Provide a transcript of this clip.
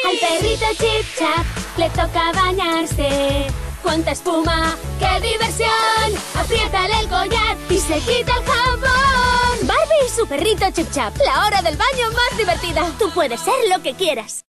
Al perrito Chip Chap le toca bañarse. ¡Cuánta espuma! ¡Qué diversión! Apriétale el collar y se quita el jabón. Barbie y su perrito Chip Chap. La hora del baño más divertida. Tú puedes ser lo que quieras.